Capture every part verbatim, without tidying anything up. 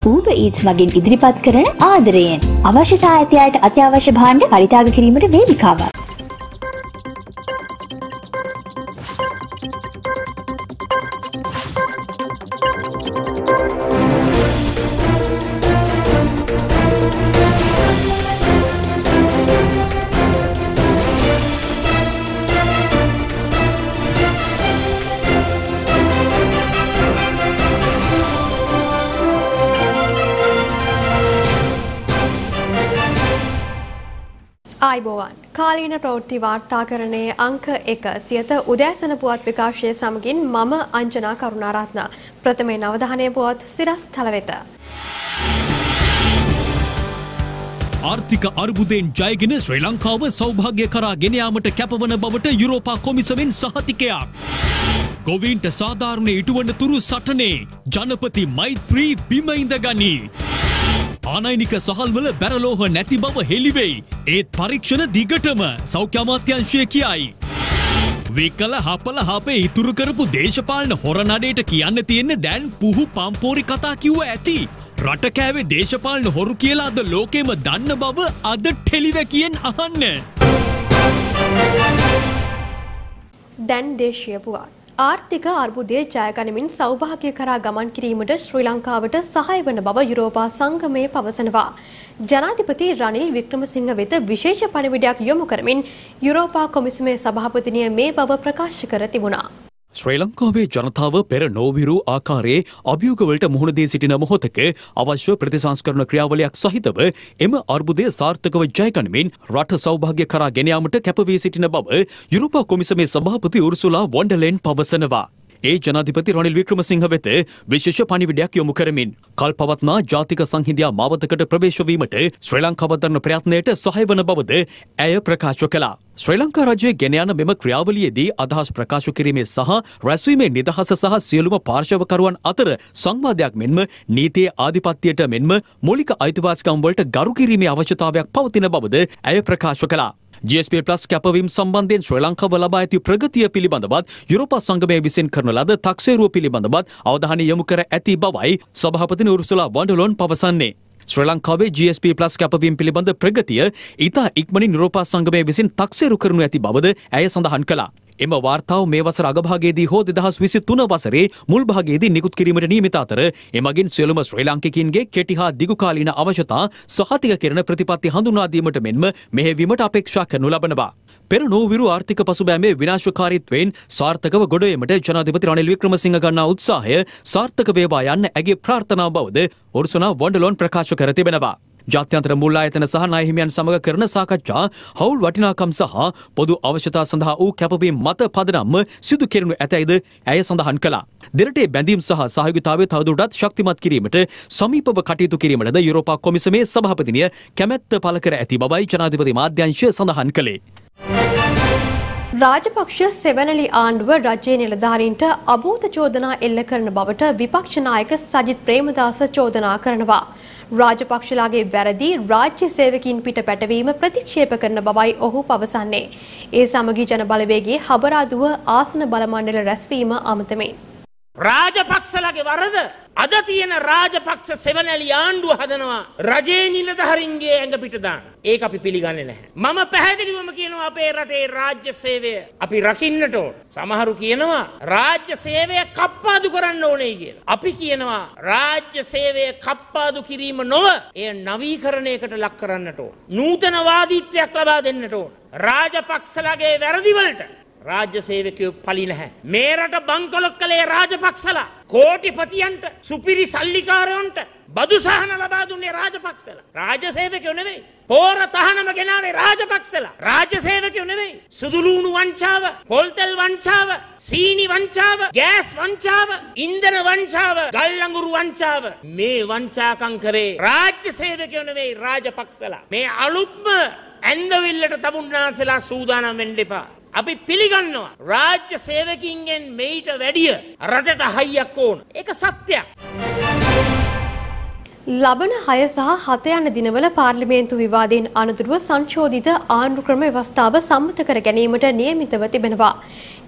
Uber Eats මගින් ඉදිරිපත් කරන ආදරයෙන් අවශ්‍යතා ඇති අයට අත්‍යවශ්‍ය භාණ්ඩ පරිත්‍යාග කිරීමට වේදිකාවක්. ආයිබෝවන් කාලීන ප්‍රවෘත්ති වාර්තාකරණයේ අංක එක සියත උදෑසන පුවත් විකාශය සමගින් මම අංජනා කරුණාරත්න ප්‍රථමයෙන් අවධානය පුවත් සිරස් තල වෙත. ආර්ථික අර්බුදයෙන් ජයගෙන ශ්‍රී ලංකාව සෞභාග්‍ය කරා ගෙන යාමට කැපවන බවට යුරෝපා කොමිසමෙන් සහතිකයක්. ගොවීන්ට සාධාරණ ඉටුවන තුරු සටනේ ජනපති මෛත්‍රී බිම ඉඳගනී. ආනයනික සහල්වල බැරලෝහ නැති බව හෙළිවෙයි. ඒත් පරීක්ෂණ දිගටම සෞඛ්‍ය අමාත්‍යාංශය කියයි. විකල හපල හපේ ඉතුරු කරපු දේශපාලන හොර නඩේට කියන්න තියෙන්නේ දැන් පුහු පම්පෝරි කතා කිව්ව ඇති. රට කෑවේ දේශපාලන හොරු කියලා අද ලෝකෙම දන්න බව අද ටෙලිවැකියෙන් අහන්න. දැන් දේශීය පුවත්. ආර්ථික අර්බුදයේ ජයගනිමින් සෞභාග්‍ය කරා ගමන් කිරීමට ශ්‍රී ලංකාවට සහාය වන බව යුරෝපා සංගමය පවසනවා. ජනාධිපති රනිල් වික්‍රමසිංහ වෙත විශේෂ පණිවිඩයක් යොමු කරමින් යුරෝපා කොමිසමේ සභාපතිනිය මේ බව ප්‍රකාශ කර තිබුණා. ශ්‍රී ලංකාවේ ජනතාව පෙර නොවිරු ආකාරයේ අභියෝගවලට මුහුණ දී සිටින මොහොතක අවශ්‍ය ප්‍රතිසංස්කරණ ක්‍රියාවලියක් සහිතව එම අර්බුදය සාර්ථකව ජයගනිමින් රට සෞභාග්‍ය කරා ගෙන යාමට කැප වී සිටින බව යුරෝපා කොමිසමේ සභාපති උර්සුලා වොන් ඩර් ලෙයන් පවසනවා. ඒ ජනාධිපති රනිල් වික්‍රමසිංහ වෙත විශේෂ පණිවිඩයක් යොමු කරමින් කල් පවත්නා ජාතික සංහිඳියා මාවතකට ප්‍රවේශ වීමට ශ්‍රී ලංකාව දරන ප්‍රයත්නයට සහාය වන බවද ඇය ප්‍රකාශ කළා. ශ්‍රී ලංකා රජයේ ගෙන යන මෙම ක්‍රියාවලියේදී අදහස් ප්‍රකාශ කිරීමේ සහ රැස්වීමේ නිදහස සහ සියලුම පාර්ශවකරුවන් අතර සංවාදයක් මෙන්ම නීතියේ ආධිපත්‍යයට මෙන්ම මූලික අයිතිවාසිකම් වලට ගරු කිරීමේ අවශ්‍යතාවයක් පවතින බවද ඇය ප්‍රකාශ කළා. G S P Plus කැපවීම සම්බන්ධයෙන් ශ්‍රී ලංකාව ලබා ඇති ප්‍රගතිය පිළිබඳවත් යුරෝපා සංගමය විසින් කරන ලද තක්සේරුව පිළිබඳවත් අවධානය යොමු කර ඇති බවයි සභාපති උර්සුලා වොන් ඩර් ලෙයන් පවසන්නේ. ශ්‍රී ලංකාවේ G S P Plus කැපවීම පිළිබඳ ප්‍රගතිය ඉතා ඉක්මනින් යුරෝපා සංගමය විසින් තක්සේරු කරනු ඇති බවද ඇය සඳහන් කළා. එම වාර්තාව මේ වසර අගභාගයේදී හෝ දෙදහස් විසිතුන වසරේ මුල් භාගයේදී නිකුත් කිරීමට නියමිත අතර එමගින් සියලුම ශ්‍රී ලාංකිකයින්ගේ කෙටි හා දිගුකාලීන අවශ්‍යතා සහතික කරන ප්‍රතිපත්ති හඳුන්වා දීමට මෙන්ම මෙහෙයවීමට අපේක්ෂා කරනු ලබනවා. පෙර නොවිරු ආර්ථික පසුබෑමේ විනාශකාරීත්වයෙන් සාර්ථකව ගොඩ ඒමට ජනාධිපති රනිල් වික්‍රමසිංහ ගන්නා උත්සාහය සාර්ථක වේවා යන්න ඇගේ ප්‍රාර්ථනාව බවද උර්සුලා වොන් ඩර් ලෙයන් ප්‍රකාශ කර තිබෙනවා. ජාත්‍යන්තර මුල් ආයතන සහ ණය හිමියන් සමග කරන සාකච්ඡා හවුල් වටිනාකම් සහ පොදු අවශ්‍යතා සඳහා වූ කැපවීම් මත පදනම්ම සිදු කෙරෙනු ඇතැයිද ඇය සඳහන් කළා. දෙරටේ බැඳීම් සහ සහයෝගීතාවය තවදුරටත් ශක්තිමත් කිරීමට සමීපව කටයුතු කිරීමටද යුරෝපා කොමිසමේ සභාපතිනිය කැමැත්ත පළ කර ඇති බවයි ජනාධිපති මාධ්‍යාංශය සඳහන් කළේ. රාජපක්ෂ සෙවනැලි ආණ්ඩුව රජයේ නිලධාරීන්ට අභූත චෝදනා එල්ල කරන බවට විපක්ෂ නායක සජිත් ප්‍රේමදාස චෝදනා කරනවා. රාජපක්ෂලාගේ වැරදි රාජ්‍ය සේවකින් පිට පැටවීම ප්‍රතික්ෂේප කරන බවයි ඔහු පවසන්නේ. ඒ සමගි ජන බලවේගයේ හබරාදුව ආසන බල මණ්ඩල රැස්වීම අමතමින් රාජපක්ෂලාගේ වරද අද තියෙන රාජපක්ෂ සෙවනැලි ආණ්ඩුව හදනවා රජයේ නිලධාරීන්ගේ ඇඟ පිට දාන්න. ඒක අපි පිළිගන්නේ නැහැ. මම පැහැදිලිවම කියනවා අපේ රටේ රාජ්‍ය සේවය අපි රකින්නට ඕන. සමහරු කියනවා රාජ්‍ය සේවය කප්පාදු කරන්න ඕනේ කියලා. අපි කියනවා රාජ්‍ය සේවය කප්පාදු කිරීම නොව එය නවීකරණයකට ලක් කරන්නට ඕන. නූතනවාදීත්වයක් ලබා දෙන්නට ඕන. රාජපක්ෂලාගේ වැරදි වලට රාජ්‍ය සේවකයෝ පලි නැහැ. මේ රට බංකොලොත් කළේ රාජපක්ෂලා. කෝටිපතියන්ට සුපිරි සල්ලිකාරයන්ට බදු සහන ලබා දුන්නේ රාජපක්ෂලා. රාජ්‍ය සේවකයෝ නෙවෙයි. පෝර තහනම ගෙනාවේ රාජපක්ෂලා. රාජ්‍ය සේවකයෝ නෙවෙයි. සුදුලූණු වංචාව, පොල්තෙල් වංචාව, සීනි වංචාව, ගෑස් වංචාව, ඉන්ධන වංචාව, ගල් අඟුරු වංචාව. මේ වංචාකම් කරේ රාජ්‍ය සේවකයෝ නෙවෙයි රාජපක්ෂලා. මේ අලුත්ම ඇන්දවිල්ලට තමුන්නාන්සලා සූදානම් වෙන්න එපා. අපි පිළිගන්නවා රාජ්‍ය සේවකින්ගෙන් මෙයිට වැඩිය රටට හයියක් ඕන. ඒක සත්‍යයක්. ලබන හය සහ හත යන දිනවල පාර්ලිමේන්තු විවාදයෙන් අනතුරුව සංශෝධිත ආණ්ඩු ක්‍රම ව්‍යවස්ථාව සම්මත කර ගැනීමට නියමිතව තිබෙනවා.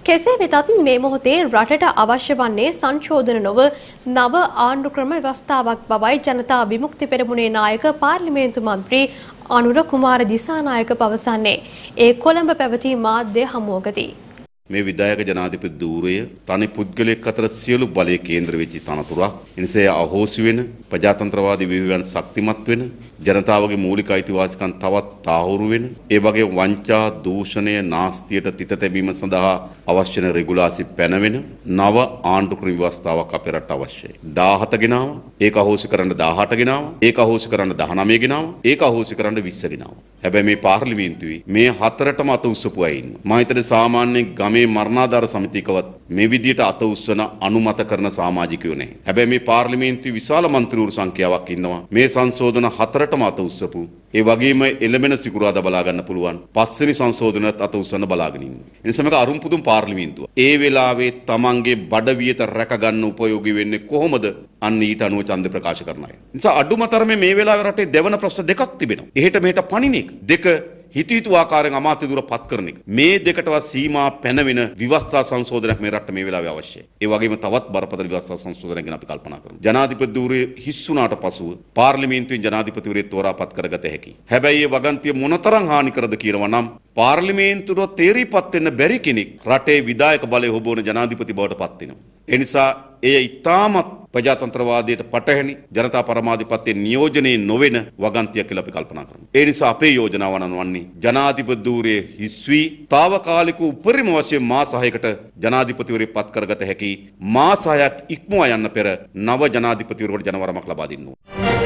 කෙසේ වෙතත් මේ මොහොතේ රටට අවශ්‍ය වන්නේ සංශෝධන නොව නව ආණ්ඩු ක්‍රම ව්‍යවස්ථාවක් බවයි ජනතා විමුක්ති පෙරමුණේ නායක පාර්ලිමේන්තු මන්ත්‍රී අනුර කුමාර දිසානායක පවසන්නේ. ඒ කොළඹ පැවති මාධ්‍ය හමුවකදී මේ විධායක ජනාධිපති ධූරය තනි පුද්ගලයෙක් අතර සියලු බලය කේන්ද්‍ර වෙච්ච තනතුරක්. එනිසා අහෝසි වෙන ප්‍රජාතන්ත්‍රවාදී විවිධයන් ශක්තිමත් වෙන ජනතාවගේ මූලික අයිතිවාසිකම් තවත් තාහුරු වෙන ඒ වගේ වංචා දූෂණය නාස්තියට තිත තැබීම සඳහා අවශ්‍ය වෙන රෙගුලාසි පැනවෙන නව ආණ්ඩු ක්‍රම ව්‍යවස්ථාවක් අපේ රට අවශ්‍යයි. දාහත ගෙනාව ඒක අහෝසි කරන්න දාහට ගෙනාව ඒක අහෝසි කරන්න දහනවය ගෙනාව ඒක අහෝසි කරන්න විස්ස ගෙනාව. හැබැයි මේ පාර්ලිමේන්තුවේ මේ හතරටම අත උස්සපු අය ඉන්නවා. මම හිතන්නේ සාමාන්‍ය ගමේ මරණාධාර සමිතියකවත් මේ විදියට අත උස්සන අනුමත කරන සමාජිකයෝ නැහැ. හැබැයි මේ පාර්ලිමේන්තුවේ විශාල මන්ත්‍රීවරු සංඛ්‍යාවක් ඉන්නවා. මේ සංශෝධන හතරටම අත උස්සපු. ඒ වගේම එළමෙන සිකුරාදා බලා ගන්න පුළුවන්. පස්වෙනි සංශෝධනයත් අත උස්සන්න බලාගෙන ඉන්නවා. ඒ නිසා මේක අරුම් පුදුම් පාර්ලිමේන්තුව. ඒ වෙලාවේ තමන්ගේ බඩවියත රැක ගන්න උපයෝගී වෙන්නේ කොහොමද? අන්න ඊට අනුව ඡන්ද ප්‍රකාශ කරන අය. නිසා අඩුම තරමේ මේ වෙලාවේ රටේ දෙවන ප්‍රශ්න දෙකක් තිබෙනවා. එහෙට මෙහෙට පණින එක. දෙක හිත හිතු ආකාරයෙන් අමාත්‍ය දුර පත් කරන එක. මේ දෙකටවත් සීමා පැනවෙන විවස්ථා සංශෝධනයක් මේ රටට මේ වෙලාවේ අවශ්‍යයි. ඒ වගේම තවත් බරපතල විවස්ථා සංශෝධනයක් ගැන අපි කල්පනා කරමු. ජනාධිපති ධූරයේ හිස් වුණාට පසුව පාර්ලිමේන්තුවෙන් ජනාධිපතිවරයෙක් තෝරාපත් කරගත හැකියි. හැබැයි මේ වගන්තිය මොනතරම් හානි කරද කියනවා නම් පාර්ලිමේන්තුවට තේරීපත් වෙන්න බැරි කෙනෙක් රටේ විධායක බලය හොබවන ජනාධිපති බවට පත් වෙනවා. ඒ නිසා එය ඉතාමත් ප්‍රජාතන්ත්‍රවාදයට පටහැනි ජනතා පරමාධිපත්‍යයේ නියෝජනයේ නොවන වගන්තියක් කියලා අපි කල්පනා කරමු. ඒ නිසා අපේ යෝජනාව වන්නේ ජනාධිපති ධූරයේ හිස් වී తాවකාලික උපරිම වශයෙන් මාස හයකට ජනාධිපතිවරයෙක් පත් කරගත හැකි මාස හයක් ඉක්මවා යන්න පෙර නව ජනාධිපතිවරයෙකුට ජනවරමක් ලබා දෙන්න ඕන.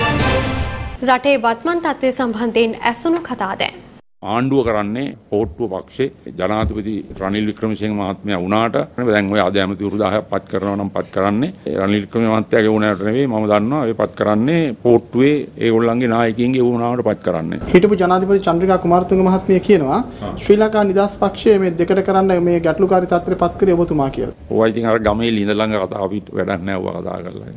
රටේ වත්මන් තත්ත්වය සම්බන්ධයෙන් ඇසුණු කතා දැන් ආණ්ඩුව කරන්නේ පොට්ටුව පක්ෂේ ජනාධිපති රනිල් වික්‍රමසිංහ මහත්මයා වුණාට දැන් ඔය ආද ඇමතිවරු දහයක් පත් කරනවා නම් පත් කරන්නේ රනිල් වික්‍රමසිංහ මහත්තයාගේ වුණාට නෙවෙයි මම දන්නවා ඒ පත් කරන්නේ පොට්ටුවේ ඒගොල්ලන්ගේ නායකයින්ගේ වුණාට පත් කරන්නේ. හිටපු ජනාධිපති චන්ද්‍රිකා කුමාරතුංග මහත්මිය කියනවා ශ්‍රී ලංකා නිදහස් පක්ෂයේ මේ දෙකට කරන්න මේ ගැටලුකාරී තත්ත්වයට පත් කරේ ඔබතුමා කියලා. ඔය ඉතින් අර ගමේ ලිඳ ළඟ කතා අපිට වැඩක් නැහැ ඔය කතා කරලා.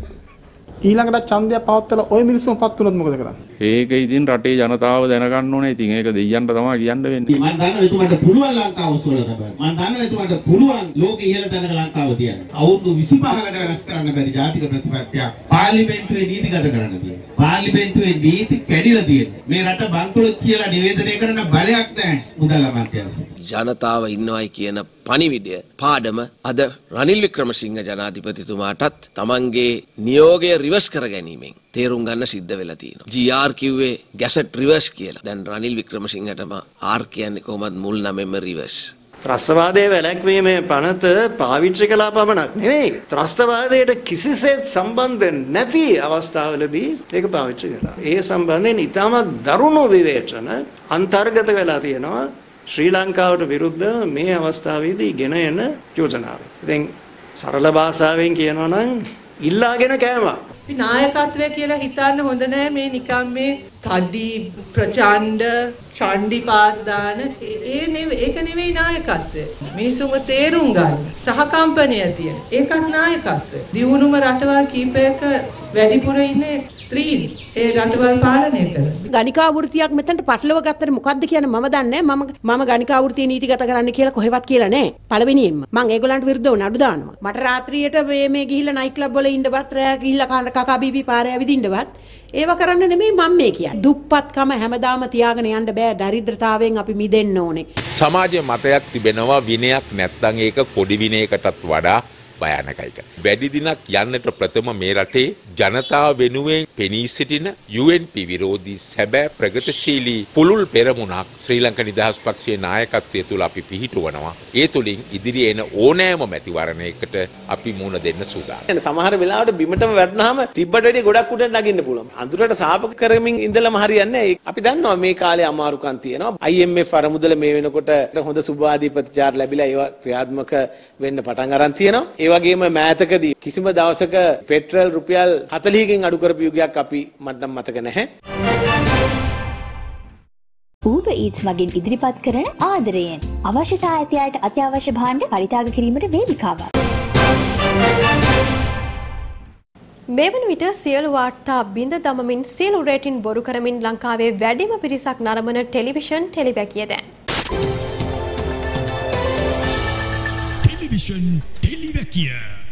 ඊළඟට ඡන්දය පවත්වලා ওই මිනිස්සුම පත් වුණොත් මොකද කරන්නේ? ඒක ඉතින් රටේ ජනතාව දැනගන්න ඕනේ. ඉතින් ඒක දෙයියන්ට තමයි කියන්න වෙන්නේ. මම දන්නවා එතුමාට පුළුවන් ලංකාව උස්සලා තමයි. මම දන්නවා එතුමාට පුළුවන් ලෝකෙ ඉහළ තැනක ලංකාව තියන්න. අවුරුදු විසිපහකට වෙනස් කරන්න බැරි ජාතික ප්‍රතිපත්තියක් පාර්ලිමේන්තුවේ නීතිගත කරන්න තියෙනවා. පාර්ලිමේන්තුවේ නීති කැඩිලා තියෙනවා. මේ රට බංකොලොත් කියලා නිවේදනය කරන්න බලයක් නැහැ මුදල් අමාත්‍යාංශය. ජනතාව ඉන්නවයි කියන පණිවිඩය පාඩම අද රනිල් වික්‍රමසිංහ ජනාධිපතිතුමාටත් තමන්ගේ නියෝගය රිවර්ස් කර ගැනීමෙන් තේරුම් ගන්න සිද්ධ වෙලා තියෙනවා. ජී ආර් කිව්වේ ගැසට් රිවර්ස් කියලා. දැන් රනිල් වික්‍රමසිංහටම ආර් කියන්නේ කොහොමද මුල් නමෙම රිවර්ස්. ත්‍රස්තවාදයේ වැළැක්වීමේ පනත පාවිච්චි කළා පමණක් නෙවෙයි. ත්‍රස්තවාදයට කිසිසේත් සම්බන්ධ නැති අවස්ථාවලදී ඒක පාවිච්චි කළා. ඒ සම්බන්ධයෙන් ඉතාමත් දරුණු විවේචන අන්තර්ගත වෙලා තියෙනවා. ශ්‍රී ලංකාවට විරුද්ධ මේ අවස්ථාවේදී ගෙන එන යෝජනාව. ඉතින් සරල භාෂාවෙන් කියනවා නම් ඉල්ලාගෙන කෑමක්. නායකත්වය කියලා හිතන්න හොඳ නෑ මේ නිකම් මේ තඩි ප්‍රචණ්ඩ චණ්ඩිපාත් දාන ඒ නෙවෙයි ඒක නෙවෙයි නායකත්වය. මිනිසුන්ව තේරුම් ගන්න සහකම්පනය තියෙන ඒකත් නායකත්වය. දියුණුම රටවල් කීපයක වැඩිපුර ඉන්නේ ස්ත්‍රීන් ඒ රටවල් පාලනය කරන. ගණිකා වෘත්තියක් මෙතනට පටලව ගත්තට මොකද්ද කියන්නේ මම දන්නේ මම මම ගණිකා වෘත්තිය නීතිගත කරන්න කියලා කොහෙවත් කියලා නෑ. පළවෙනියෙන්ම මම ඒගොල්ලන්ට විරුද්ධව නඩු දානවා. මට රාත්‍රියට මේ මේ ගිහිල්ලා නයිට් ක්ලබ් වල ඉන්නවත් රෑ ගිහිල්ලා කකා බීබී පාරේ ඇවිදින්නවත් ඒව කරන්න නෙමෙයි මම මේ කියන්නේ. දුප්පත්කම හැමදාම තියාගෙන යන්න බෑ. දරිද්‍රතාවයෙන් අපි මිදෙන්න ඕනේ. සමාජයේ මතයක් තිබෙනවා විනයක් නැත්නම් ඒක පොඩි විනයකටත් වඩා භයානකයි. වැඩි දිනක් යන්නට ප්‍රථම මේ රටේ ජනතාව වෙනුවෙන් පෙනී සිටින යූ එන් පී විරෝධී සැබෑ ප්‍රගතිශීලී පුළුල් පෙරමුණක් ශ්‍රී ලංකා නිදහස් පක්ෂයේ නායකත්වය තුල අපි පිහිටුවනවා. ඒ තුලින් ඉදිරියේ එන ඕනෑම මැතිවරණයකට අපි මුහුණ දෙන්න සූදානම්. සමහර වෙලාවට බිමටම වැටුනහම තිබ්බට වැඩි ගොඩක් උඩ නගින්න පුළුවන්. අඳුරට සාප කරමින් ඉඳලම හරියන්නේ නැහැ. අපි දන්නවා මේ කාලේ අමාරුකම් තියෙනවා. ආයි එම් එෆ් අරමුදල මේ වෙනකොට හොඳ සුභාදී ප්‍රතිචාර ලැබිලා ඒවා ක්‍රියාත්මක වෙන්න පටන් අරන් තියෙනවා. ඒ වගේම මෑතකදී කිසිම දවසක පෙට්‍රල් රුපියල් හතළිහකින් අඩු කරපු යුගයක් අපි මට නම් මතක නැහැ. Uber Eats මගින් ඉදිරිපත් කරන ආදරයෙන් අවශ්‍යතා ඇති අයට අත්‍යවශ්‍ය භාණ්ඩ පරිත්‍යාග කිරීමට වේදිකාවක්. මේ වන විට සියලු වාර්තා බිඳ දමමින් සියලු රේටින් බොරු කරමින් ලංකාවේ වැඩිම පිරිසක් නරඹන ටෙලිවිෂන් ටෙලිවැකිය දැන් ටෙලිවිෂන් ටෙලිවැකිය.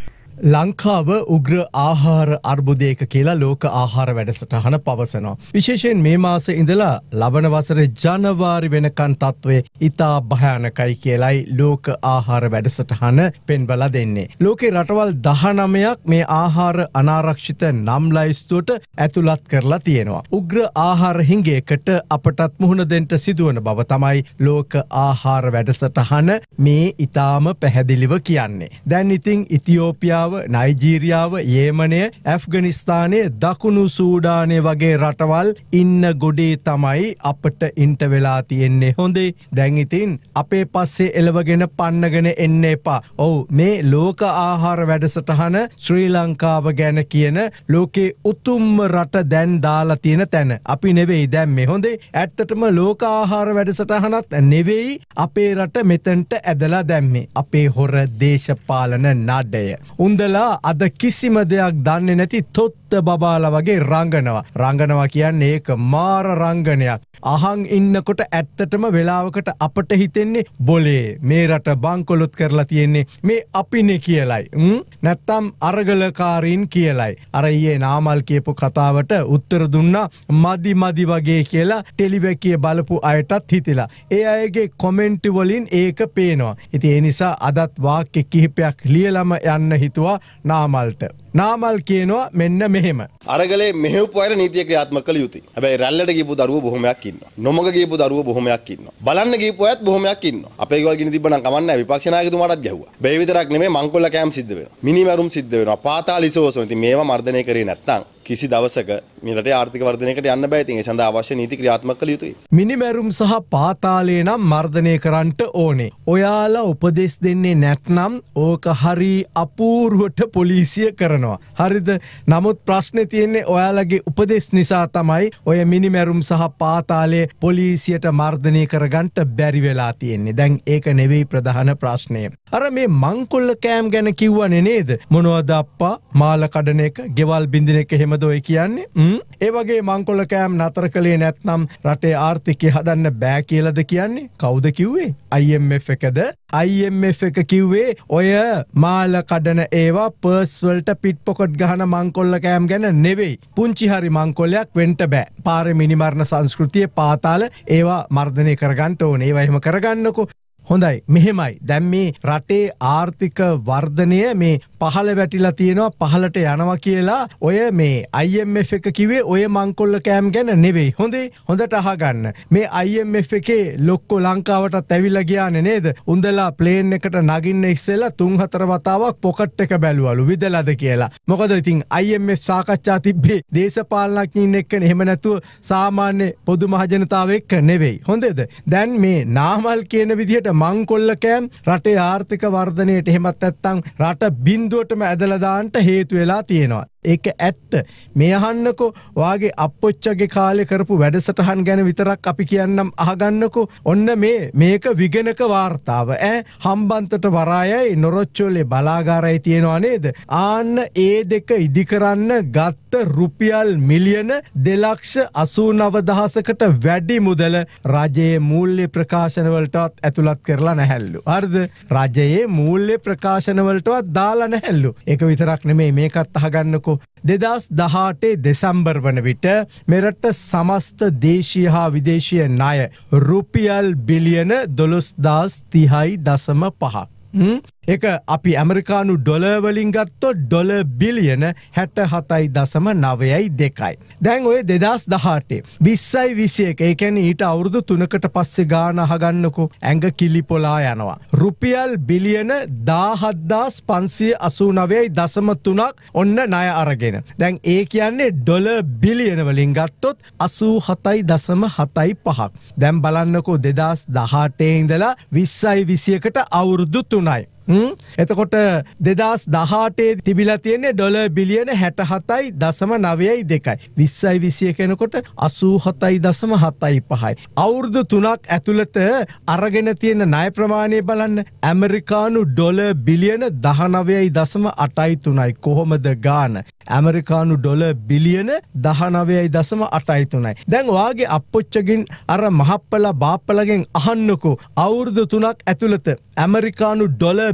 ලංකාව උග්‍ර ආහාර අර්බුදයක කියලා ලෝක ආහාර වැඩසටහන පවසනවා. විශේෂයෙන් මේ මාසේ ඉඳලා ලබන වසරේ ජනවාරි වෙනකන් තත්ත්වය ඉතා භයානකයි කියලයි ලෝක ආහාර වැඩසටහන පෙන්වලා දෙන්නේ. ලෝකේ රටවල් දහනවයක් මේ ආහාර අනාරක්ෂිත නම් ලයිස්තුවට ඇතුළත් කරලා තියෙනවා. උග්‍ර ආහාර හිඟයකට අපටත් මුහුණ දෙන්න සිදුවන බව තමයි ලෝක ආහාර වැඩසටහන මේ ඉතාම පැහැදිලිව කියන්නේ. දැන් ඉතින් ඉතියෝපියා නයිජීරියාව, යේමනය, ඇෆ්ගනිස්තානය, දකුණු සූඩානය වගේ රටවල් ඉන්න ගොඩේ තමයි අපට ඉන්ට වෙලා තියෙන්නේ. හොඳේ. දැන් ඉතින් අපේ පස්සේ එලවගෙන පන්නගෙන එන්න එපා. ඔව් මේ ලෝක ආහාර වැඩසටහන ශ්‍රී ලංකාව ගැන කියන ලෝකේ උතුම්ම රට දැන් දාලා තියෙන තැන. අපි නෙවෙයි දැන් මේ. හොඳේ. ඇත්තටම ලෝක ආහාර වැඩසටහනත් නෙවෙයි අපේ රට මෙතනට ඇදලා දැම්මේ. අපේ හොර දේශපාලන නඩය. උන්දලා අද කිසිම දෙයක් දන්නේ නැති තොත්ත බබාලා වගේ රංගනවා. රංගනවා කියන්නේ ඒක මාර රංගනයක්. අහන් ඉන්නකොට ඇත්තටම වෙලාවකට අපට හිතෙන්නේ බොලේ මේ රට බංකොලොත් කරලා තියෙන්නේ මේ අපිනේ කියලයි. නැත්තම් අරගලකාරීන් කියලයි. අර ඊයේ නාමල් කියපු කතාවට උත්තර දුන්නා මදි මදි වගේ කියලා ටෙලිවැකිය බලපු අයටත් හිතිලා. ඒ අයගේ කොමෙන්ට් වලින් ඒක පේනවා. ඉතින් ඒ නිසා අදත් වාක්‍ය කිහිපයක් ලියලම යන්න හිතුවා නාමල්ට. නාමල් කියනවා මෙන්න මෙහෙම. අරගලේ මෙහෙව්පු අයට නීතිය ක්‍රියාත්මක කළ යුතුයි. හැබැයි රැල්ලට ගියපු දරුවෝ බොහොමයක් ඉන්නවා. නොමග ගියපු දරුවෝ බොහොමයක් ඉන්නවා. බලන්න ගියපු අයත් බොහොමයක් ඉන්නවා. අපේ ගෙවල් ගිනි තිබ්බනම් කමන්නේ නැහැ. විපක්ෂ නායකතුමාටත් ගැහුවා. බැයි විතරක් නෙමෙයි මංකොල්ල කෑම් සිද්ධ වෙනවා. මිනිමැරුම් සිද්ධ වෙනවා. පාතාලිසෝසෝ. ඉතින් මේවා මර්ධනය කරේ නැත්නම් කිසි දවසක මේ රටේ ආර්ථික වර්ධනයකට යන්න බෑ. ඉතින් ඒ සඳහා අවශ්‍ය නීති ක්‍රියාත්මක කළ යුතුයි. මිනිමැරුම් සහ පාතාලේ නම් මර්ධනය කරන්නට ඕනේ. ඔයාලා උපදෙස් දෙන්නේ නැත්නම් ඕක හරි අපූර්වට පොලිසිය කරනවා. හරිද? නමුත් ප්‍රශ්නේ තියෙන්නේ ඔයාලගේ උපදෙස් නිසා තමයි ඔය මිනිමැරුම් සහ පාතාලේ පොලිසියට මර්ධනය කරගන්න බැරි වෙලා තියෙන්නේ. දැන් ඒක නෙවෙයි ප්‍රධාන ප්‍රශ්නය. අර මේ මංකොල්ල කෑම් ගැන කිව්වනේ නේද? මොනවද අප්පා? මාල කඩන එක, ගෙවල් බින්දින එක එහෙම ඔය කියන්නේ ඒ වගේ මංකොල්ල කෑම් නතර කළේ නැත්නම් රටේ ආර්ථිකය හදන්න බෑ කියලාද කියන්නේ? කවුද කිව්වේ? I M F එකද? I M F එක කිව්වේ ඔය මාල කඩන ඒවා පර්ස් වලට පිට් පොකට් ගහන මංකොල්ල කෑම් ගැන නෙවෙයි. පුංචි හරි මංකොල්ලයක් වෙන්න බෑ. පාරේ මිනිමරණ සංස්කෘතියේ පාතාල ඒවා මර්ධනය කරගන්න ඕනේ. ඒවා එහෙම කරගන්නකෝ. හොඳයි මෙහෙමයි. දැන් මේ රටේ ආර්ථික වර්ධනය මේ පහළ වැටිලා තියෙනවා පහළට යනවා කියලා ඔය මේ I M F එක කිව්වේ ඔය මංකොල්ල කෑම් ගැන නෙවෙයි. හොඳේ හොඳට අහගන්න. මේ I M F එකේ ලොක්කෝ ලංකාවටත් ඇවිල්ලා ගියානේ නේද? උන්දලා ප්ලේන් එකට නගින්න ඉස්සෙල්ලා තුන් හතර වතාවක් පොකට් එක බැලුවලු විදලාද කියලා. මොකද ඉතින් I M F සාකච්ඡා තිබ්බේ දේශපාලනඥයින් එක්කනේ. එහෙම නැතුව සාමාන්‍ය පොදු මහ ජනතාව එක්ක නෙවෙයි. හොඳේද? දැන් මේ නාමල් කියන විදිහට මංකොල්ල කෑම් රටේ ආර්ථික වර්ධනයට එහෙමත් නැත්නම් රට බිඳුවටම ඇදලා දාන්න හේතු වෙලා තියෙනවා. ඒක ඇත්ත. මේ අහන්නකෝ වාගේ අප්පොච්චගේ කාලේ කරපු වැඩසටහන් ගැන විතරක් අපි කියන්නම් අහගන්නකෝ. ඔන්න මේ මේක විගණක වාර්තාව ඈ හම්බන්තොට වරායයි නොරොච්චෝලේ බලාගාරයි තියෙනවා නේද? ආන්න ඒ දෙක ඉදි කරන්න ගත්ත රුපියල් මිලියන දෙලක්ෂ අසූ නව දහසකට වැඩි මුදල රජයේ මූල්‍ය ප්‍රකාශන වලටවත් ඇතුළත් කරලා නැහැලු. හරිද? රජයේ මූල්‍ය ප්‍රකාශන වලටවත් දාලා නැහැලු. ඒක විතරක් නෙමෙයි මේකත් අහගන්නකෝ. දෙදස් දහඅටේ දෙසැම්බර් වන විට මෙරට සමස්ත දේශීය හා විදේශීය ණය රුපියල් බිලියන දොළොස්දාස් තිහයි දශම පහක්. ඒක අපි ඇමරිකානු ඩොලර් වලින් ගත්තොත් ඩොලර් බිලියන හැට හතයි දශම නවයයි දෙකයි. දැන් ඔය දෙදස් දහඅටේ විස්සයි විසිඑක ඒ කියන්නේ ඊට අවුරුදු තුනකට පස්සේ ගාන අහගන්නකෝ ඇඟ කිලිපොලා යනවා. රුපියල් බිලියන දාහත්දාස් පන්සිය අසූ නවයයි දශම තුනක් ඔන්න ණය අරගෙන. දැන් ඒ කියන්නේ ඩොලර් බිලියන වලින් ගත්තොත් අසූ හතයි දශම හතයි පහක්. දැන් බලන්නකෝ දෙදස් දහඅටේ ඉඳලා විස්සයි විසිඑකට අවුරුදු තුනයි. එතකොට දෙදස් දහඅටේ තිබිලා තියෙන්නේ ඩොලර් බිලියන හැට හතයි දශම නවයයි දෙකයි. විස්සයි විසිඑක වෙනකොට අසූ හතයි දශම හතයි පහයි. අවුරුදු තුනක් ඇතුළත අරගෙන තියෙන ණය ප්‍රමාණය බලන්න. ඇමරිකානු ඩොලර් බිලියන දහනවයයි දශම අටයි තුනයි. කොහොමද ගාන? ඇමරිකානු ඩොලර් බිලියන දහනවයයි දශම අටයි තුනයි. දැන් ඔයාගේ අප්පොච්චගෙන් අර මහප්පලා බාප්පලාගෙන් අහන්නකෝ අවුරුදු තුනක් ඇතුළත ඇමරිකානු ඩොලර්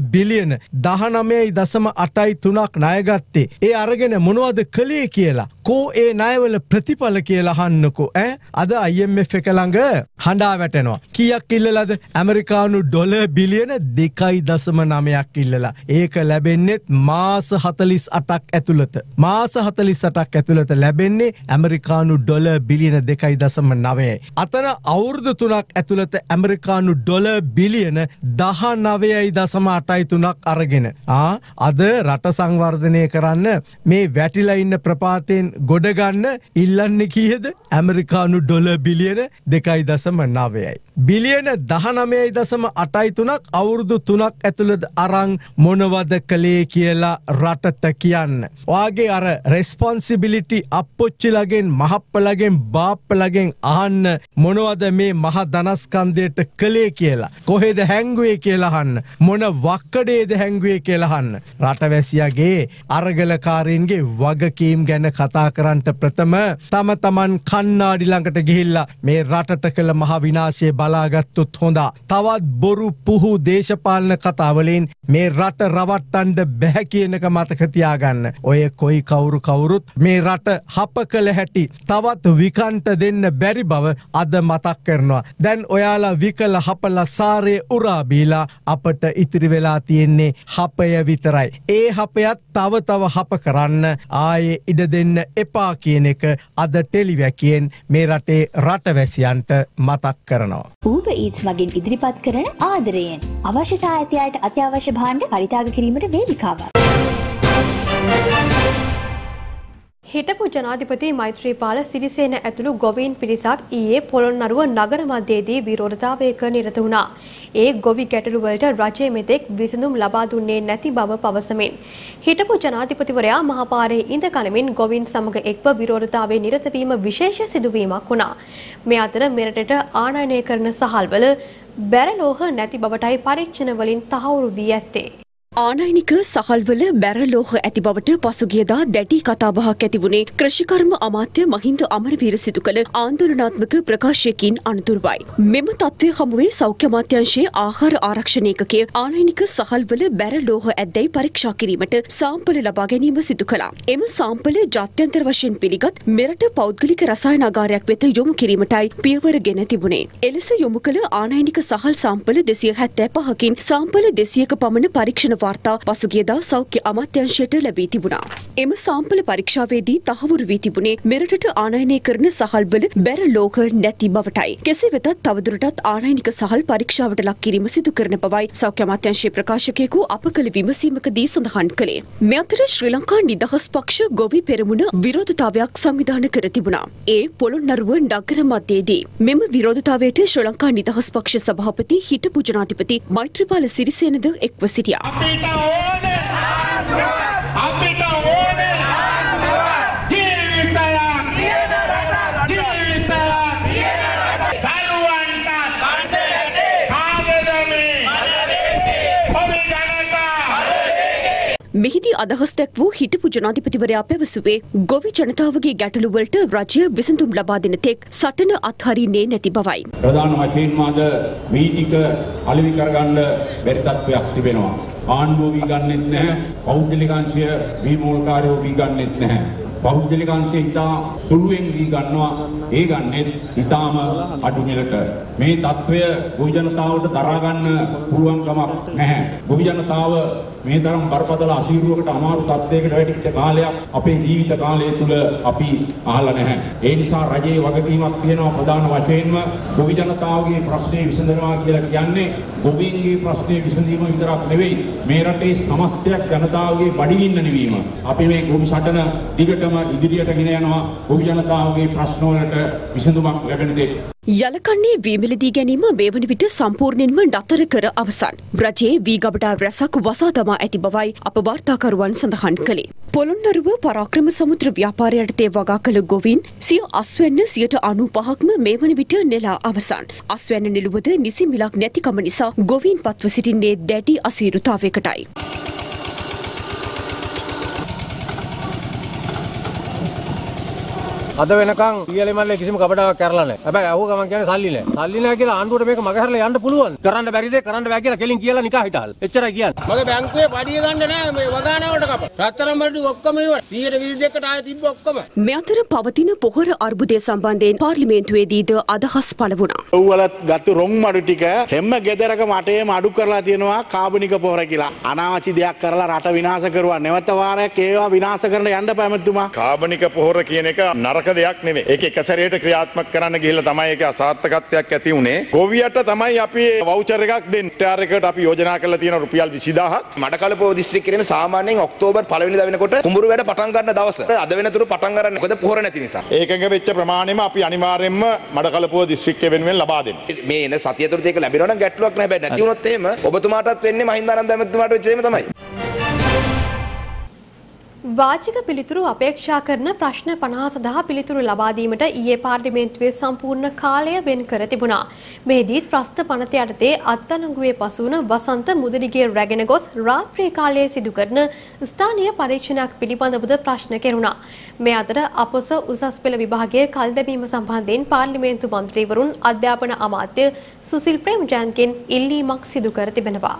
බිලියන දහනවයයි දශම අටයි තුනක් ණයගත්තේ. ඒ අරගෙන මොනවද කළේ කියලා. කෝ ඒ ණයවල ප්‍රතිඵල කියලා අහන්නකෝ ඈ. අද I M F එක ළඟ හඬා වැටෙනවා. කීයක් ඉල්ලලාද? ඇමරිකානු ඩොලර් බිලියන දෙකයි දශම නවයක් ඉල්ලලා. ඒක ලැබෙන්නේත් මාස හතළිස් අටක් ඇතුළත. මාස හතළිස් අටක් ඇතුළත ලැබෙන්නේ ඇමරිකානු ඩොලර් බිලියන දෙකයි දශම නවයයි. අතන අවුරුදු තුනක් ඇතුළත ඇමරිකානු ඩොලර් බිලියන දහනවයයි දශම අටයි තුනක් අරගෙන ආ අද රට සංවර්ධනය කරන්න මේ වැටිලා ඉන්න ප්‍රපාතයෙන් ගොඩ ගන්න ඉල්ලන්නේ කීයද? ඇමරිකානු ඩොලර් බිලියන දෙකයි දශම නවයයි. බිලියන දහනවයයි දශම අටයි තුනක් අවුරුදු තුනක් ඇතුළත අරන් මොනවද කළේ කියලා රටට කියන්න. ඔයාගේ අර රෙස්පොන්සිබිලිටි අප්පොච්චිලගෙන් මහප්පලගෙන් බාප්පලගෙන් අහන්න මොනවද මේ මහ ධනස්කන්ධයට කළේ කියලා. කොහෙද හැංගුවේ කියලා අහන්න. මොන වක්කඩේද හැංගුවේ කියලා අහන්න. රටවැසියාගේ අරගලකාරීන්ගේ වගකීම් ගැන කතා කරන්නට ප්‍රථම තම තමන් කන්නාඩි ළඟට ගිහිල්ලා මේ රටට කළ මහ විනාශය බලාගත්තොත් හොඳා. තවත් බොරු පුහු දේශපාලන කතාවලින් මේ රට රවට්ටන්න බැහැ කියන එක මතක තියාගන්න. ඔය කොයි කවුරු කවුරුත් මේ රට හප කළ හැටි තවත් විකන්ට දෙන්න බැරි බව අද මතක් කරනවා. දැන් ඔයාලා විකල හපලා සාරේ උරා බීලා අපට ඉතිරි වෙලා තියෙන්නේ හපය විතරයි. ඒ හපයත් තව තව හප කරන්න ආයේ ඉඩ දෙන්න එපා කියන එක අද ටෙලිවැකියෙන් මේ රටේ රටවැසියන්ට මතක් කරනවා. Uber Eats මගින් ඉදිරිපත් කරන ආදරයෙන් අවශ්‍යතා ඇති අයට අත්‍යවශ්‍ය භාණ්ඩ පරිත්‍යාග කිරීමට වේදිකාවක්. හිටපු ජනාධිපති මෛත්‍රීපාල සිරිසේන ඇතුළු ගොවීන් පිරිසක් ඊයේ පොළොන්නරුව නගර මැදයේදී විරෝධතාවයක නිරත වුණා. ඒ ගොවි ගැටලු වලට රජය මෙතෙක් විසඳුම් ලබා දුන්නේ නැති බව පවසමින් හිටපු ජනාධිපතිවරයා මහපාරේ ඉඳ කනමින් ගොවීන් සමග එක්ව විරෝධතාවයේ නිරත වීම විශේෂ සිදුවීමක් වුණා. මේ අතර මෙරටට ආනයනය කරන සහල්වල බැරලෝහ නැති බවටයි පරීක්ෂණ වලින් තහවුරු වී ඇත්තේ. ආනයනික සහල්වල බැරලෝහ ඇති බවට පසුගියදා දැඩි කතාබහක් ඇති වුණේ කෘෂිකර්ම අමාත්‍ය මහින්ද අමරවීර සිදු කළ ආන්දෝලනාත්මක ප්‍රකාශයකින් අනතුරුවයි. මෙම තත්ත්වය හමුවේ සෞඛ්‍ය අමාත්‍යාංශයේ ආහාර ආරක්ෂණ ඒකකයේ ආනයනික සහල්වල බැරලෝහ ඇද්දැයි පරීක්ෂා කිරීමට සාම්පල ලබා ගැනීම සිදු කළා. එම සාම්පල ජාත්‍යන්තර වශයෙන් පිළිගත් මෙරට පෞද්ගලික රසායනාගාරයක් වෙත යොමු කිරීමටයි පියවර ගෙන තිබුණේ. එලෙස යොමු කළ ආනයනික සහල් සාම්පල දෙසිය හැත්තෑ පහකින් සාම්පල දෙසියක පමණ පරීක්ෂණ වාර්තා පසුගියදා සෞඛ්‍ය අමාත්‍යාංශයට ලැබී තිබුණා. එම සාම්පල පරීක්ෂාවේදී තහවුරු වී තිබුණේ මෙරටට ආනයනය කරන සහල්වල බැරලෝහ නැති බවටයි. කෙසේ වෙතත් තවදුරටත් ආනයනික සහල් පරීක්ෂාවට ලක් කිරීම සිදු කරන බවයි සෞඛ්‍ය අමාත්‍යාංශයේ ප්‍රකාශකයෙකු අප කළ විමසීමකදී සඳහන් කළේ. මේ අතර ශ්‍රී ලංකා නිදහස් පක්ෂ ගොවි පෙරමුණ විරෝධතාවයක් සංවිධානය කර තිබුණා. ඒ පොළොන්නරුව නගර මැදයේදී. මෙම විරෝධතාවයට ශ්‍රී ලංකා නිදහස් පක්ෂ සභාපති හිටපු ජනාධිපති මෛත්‍රීපාල සිරිසේනද එක්ව සිටියා. අපිට ඕනේ අපිට ඕනේ ජීවිතයක් ජීවිතයක් ජීවිතයක් දරුවන්ට කාගෙදමේ ඔබ ජනතා මෙහිදී අදහස් දැක් වූ හිටපු ජනාධිපතිවරයා පැවසුවේ ගොවි ජනතාවගේ ගැටලු වලට රජය විසඳුම් ලබා දෙන තෙක් සටන අත්හරින්නේ නැති බවයි. ප්‍රධාන වශයෙන්ම අද මේ ටික අලෙවි කරගන්න බැරි තත්ත්වයක් තිබෙනවා. ආණ්ඩුව වී ගන්නෙත් නැහැ, පෞද්ගලිකාංශය වීමෝල්කාරයෝ වී ගන්නෙත් නැහැ. පෞද්ගලිකාංශය ඉතා සුළුවෙන් වී ගන්නවා, ඒ ගන්නෙත් ඉතාම අඩු මිලට. මේ තත්ත්වය ගොවි ජනතාවට දරා ගන්න පුළුවන් කමක් නැහැ. ගොවි ජනතාව මේ තරම් බරපතල අසීරුවකට අමාරු තත්ත්වයකට වැටිච්ච කාලයක් අපේ ජීවිත කාලය තුල අපි අහලා නැහැ. ඒ නිසා රජයේ වගකීමක් තියෙනවා ප්‍රධාන වශයෙන්ම ගොවි ජනතාවගේ ප්‍රශ්නේ විසඳනවා කියලා කියන්නේ ගොවීන්ගේ ප්‍රශ්නේ විසඳීම විතරක් නෙවෙයි, මේ රටේ සමස්තයක් ජනතාවගේ බඩගින්න නිවීම. අපි මේ ගොවි සටන දිගටම ඉදිරියට ගෙන යනවා ගොවි ජනතාවගේ ප්‍රශ්න වලට විසඳුමක් ලැබෙන දෙයක්. යලකන්නේ වී මිලදී ගැනීම මේ වන විට සම්පූර්ණයෙන්ම නතර කර අවසන්. රජයේ වී ගබඩා රැසක් වසා දමා ඇති බවයි අප වාර්තාකරුවන් සඳහන් කළේ. පොළොන්නරුව පරාක්‍රම සමුද්‍ර ව්‍යාපාරයට තේ වගා කළ ගොවීන් සිය අස්වැන්න සියයට අනූපහක්ම මේ වන විට නෙලා අවසන්. අස්වැන්න නිලුවද නිසි මිලක් නැතිකම නිසා ගොවීන් පත්ව සිටින්නේ දැඩි අසීරුතාවයකටයි. අද වෙනකන් ඊයලේ මල්ලේ කිසිම කපඩාවක් කරලා නැහැ. හැබැයි අහුව ගමන් කියන්නේ සල්ලි නැහැ. සල්ලි නැහැ කියලා ආණ්ඩුවට මේක මගහැරලා යන්න පුළුවන්. කරන්න බැරි දේ කරන්න බෑ කියලා කෙලින් කියලා නිකා හිටහල්. එච්චරයි කියන්නේ. මගේ බැංකුවේ පඩිය ගන්න නැහැ මේ වගානවට කප. රත්තරන් බඩු ඔක්කොම ඉවර. සීයට විසි දෙකකට ආයෙ තිබ්බ ඔක්කොම. මේ අතර පවතින පොහොර අර්බුදය සම්බන්ධයෙන් පාර්ලිමේන්තුවේදීද අදහස් පළ වුණා. ඔව්වලත් ගත්තු රොන් මඩු ටික හැම ගෙදරකම අටේම අඩු කරලා තියෙනවා කාබනික පොහොර කියලා. අනාවචි දෙයක් කරලා රට විනාශ කරුවා. නැවත වාරයක් ඒවා විනාශ කරන්න යන්න පැමතුමා. කාබනික පොහොර කියන එක නරක දෙයක් නෙමෙයි. ඒක එක සැරේට ක්‍රියාත්මක කරන්න ගිහිල්ලා තමයි ඒක අසාර්ථකත්වයක් ඇති උනේ. ගොවියට තමයි අපි වවුචර් එකක් දෙන්න. ටාර් එකට අපි යෝජනා කරලා තියෙන රුපියල් විසිදාහක්. මඩකලපුව දිස්ත්‍රික්කයේ සාමාන්‍යයෙන් ඔක්තෝබර් පළවෙනිදා වෙනකොට කුඹුරු වැඩ පටන් ගන්න දවස. අද වෙනතුරු පටන් ගන්න මොකද පොහොර නැති නිසා. ඒකඟ වෙච්ච ප්‍රමාණයම අපි අනිවාර්යයෙන්ම මඩකලපුව දිස්ත්‍රික්කය වෙනුවෙන් ලබා දෙන්න. මේ එන සතිය තුරදී ඒක ලැබෙනවා නම් ගැටලුවක් නැහැ. හැබැයි නැති වුණොත් එහෙම ඔබතුමාටත් වෙන්නේ මහින්දානන්ද ඇමතිතුමාට වෙච්ච එහෙම තමයි. වාචික පිළිතුරු අපේක්ෂා කරන ප්‍රශ්න පනහ සදහා පිළිතුරු ලබා දීමට ඊයේ පාර්ලිමේන්තුවේ සම්පූර්ණ කාලය වෙන් කර තිබුණා. මෙහිදීත් ප්‍රශ්න පනත යටතේ අත්අඩංගුවේ පසුවන වසන්ත මුදලිගේ රැගෙන ගොස් රාත්‍රී කාලයේ සිදු කරන ස්ථානීය පරීක්ෂණයක් පිළිබඳවද ප්‍රශ්න කෙරුණා. මේ අතර අපොස උසස් පෙළ විභාගයේ කල් දැමීම සම්බන්ධයෙන් පාර්ලිමේන්තු මන්ත්‍රීවරුන් අධ්‍යාපන අමාත්‍ය සුසිල් ප්‍රේමජයන්තගෙන් ඉල්ලීමක් සිදු කර තිබෙනවා.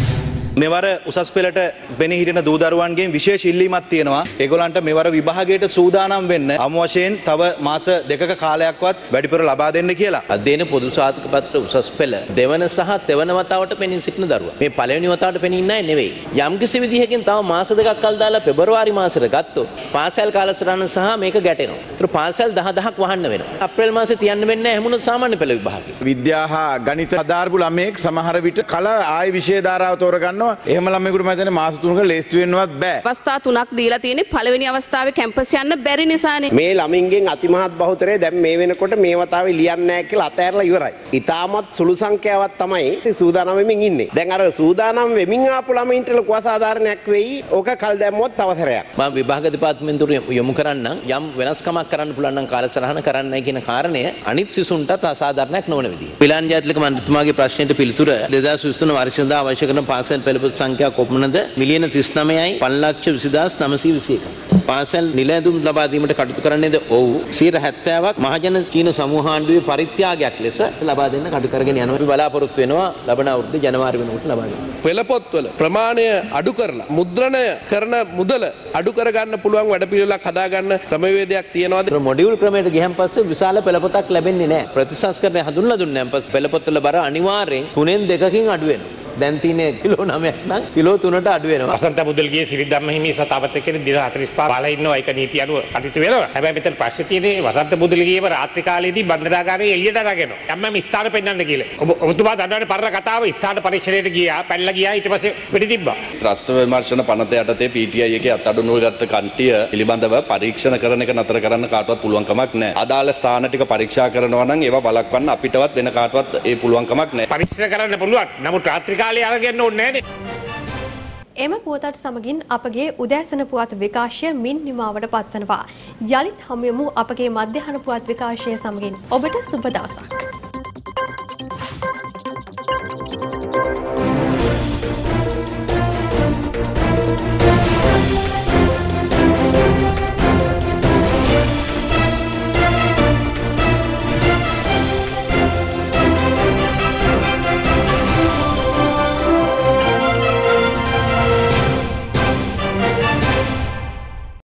මෙවර උසස් පෙළට බෙනී හිටින දූ දරුවන්ගෙන් විශේෂ ඉල්ලීමක් තියෙනවා. ඒගොල්ලන්ට මෙවර විභාගයට සූදානම් වෙන්න අමු වශයෙන් තව මාස දෙකක කාලයක්වත් වැඩිපුර ලබා දෙන්න කියලා. අධ්‍යයන පොදු සාධක පත්‍ර උසස් පෙළ දෙවන සහ තෙවන වතාවට පෙනී සිටින දරුවා. මේ පළවෙනි වතාවට පෙනී ඉන්නේ නෙවෙයි. යම්කිසි විදිහකින් තව මාස දෙකක් කල් දාලා පෙබරවාරි මාසෙට ගත්තොත් පාසල් කාලසටහන සහ මේක ගැටෙනවා. ඒතර පාසල් දහ දහක් වහන්න වෙනවා. අප්‍රේල් මාසේ තියන්න වෙන්නේ නැහැ හැමුණොත් සාමාන්‍ය පෙළ විභාගෙ. විද්‍යා හා ගණිත අදාර්පු ළමයෙක් සමහර විට කල ආය විෂය ධාරාව තෝරගන්න එහෙම ළමයෙකුට මම හිතන්නේ මාස තුනක ලේස්ති වෙන්නවත් බෑ. අවස්ථා තුනක් දීලා තියෙන්නේ පළවෙනි අවස්ථාවේ කැම්පස් යන්න බැරි නිසානේ. මේ ළමින්ගෙන් අතිමහත් බහුතරය දැන් මේ වෙනකොට මේ වතාවේ ලියන්නේ නැහැ කියලා අතෑරලා ඉවරයි. ඊටමත් සුළු සංඛ්‍යාවක් තමයි සූදානම් වෙමින් ඉන්නේ. දැන් අර සූදානම් වෙමින් ආපු ළමයින්ට ලොකු අසාධාරණයක් වෙයි. ඕක කල් දැම්මොත් තව සැරයක්. මම විභාග දෙපාර්තමේන්තුවට යොමු කරන්නම් යම් වෙනස්කමක් කරන්න පුළුවන් නම් කාලසටහන කරන්නයි කියන කාරණය අනිත් සිසුන්ටත් අසාධාරණයක් නොවන විදිහ. පිලාන් ජාතික මන්ත්‍රීතුමාගේ ප්‍රශ්නෙට පිළිතුර දෙදාස් විස්තුන වර්ෂ සඳහා අවශ්‍ය කරන පාසල් පෙළපොත් සංඛ්‍යාව කොපමණද? මිලියන තිස් නවයයි පන්ලක්ෂ විසිදාස් නවසිය විසි එක. පාසල් නිල ඇඳුම් ලබා දීමට කටයුතු කරන්නේද? ඔව්. සියයට හැත්තෑවක් මහජන චීන සමූහ ආණ්ඩුවේ පරිත්‍යාගයක් ලෙස ලබා දෙන්න කටයුතු කරගෙන යනවා. අපි බලාපොරොත්තු වෙනවා ලබන අවුරුද්දේ ජනවාරි වෙනකොට ලබා දෙන්න. පෙළපොත්වල ප්‍රමාණය අඩු කරලා මුද්‍රණය කරන මුදල අඩු කරගන්න පුළුවන් වැඩපිළිවෙලක් හදාගන්න ක්‍රමවේදයක් තියෙනවාද? මොඩියුල් ක්‍රමයට ගියන් පස්සේ විශාල පෙළපොතක් ලැබෙන්නේ නැහැ. ප්‍රතිසංස්කරණය හඳුන්ලා දුන්නාන් පස්සේ පෙළපොත්වල බර අනිවාර්යෙන් තුනෙන් දෙකකින් අඩු වෙනවා. දැන් තියෙන්නේ කිලෝ නවයක් නම් කිලෝ තුනට අඩු වෙනවා. වසන්ත මුදල්ගේ සිරිධම්ම හිමි සතාවත් එක්ක දින හතළිස් පහ බාලා ඉන්නවා. ඒක නීති අනුව කටයුතු වෙනවා. හැබැයි මෙතන ප්‍රශ්නේ තියෙන්නේ වසන්ත මුදල්ගේම රාත්‍රී කාලයේදී බන්ධනාගාරයේ එළියට අරගෙනවා. යම්ම ස්ථාන පෙන්වන්න කියලා. ඔබ ඔබතුමා දන්නවනේ පරණ කතාව ස්ථාන පරීක්ෂණයට ගියා, පැනලා ගියා ඊට පස්සේ වෙඩි තිබ්බා. ත්‍රස්ත විමර්ශන පනත යටතේ පී ටී ආයි එකේ අත්අඩංගුව ගත්ත කන්ටිය පිළිබඳව පරීක්ෂණ කරන එක නතර කරන්න කාටවත් පුළුවන් කමක් නැහැ. අදාළ ස්ථාන ටික පරීක්ෂා කරනවා නම් ඒවා බලක්වන්න අපිටවත් වෙන කාටවත් ඒ පුළුවන් කමක් නැහැ. පරීක්ෂණ කරන්න පුළුවන්. නමුත් රාත්‍රී කාලේ අරගෙන ඕනේ එම පුවතත් සමගින් අපගේ උදෑසන පුවත් විකාශය මින් නිමාවට පත්වනවා. යළිත් හමුවෙමු අපගේ මධ්‍යහන පුවත් විකාශය සමගින්. ඔබට සුබ දවසක්.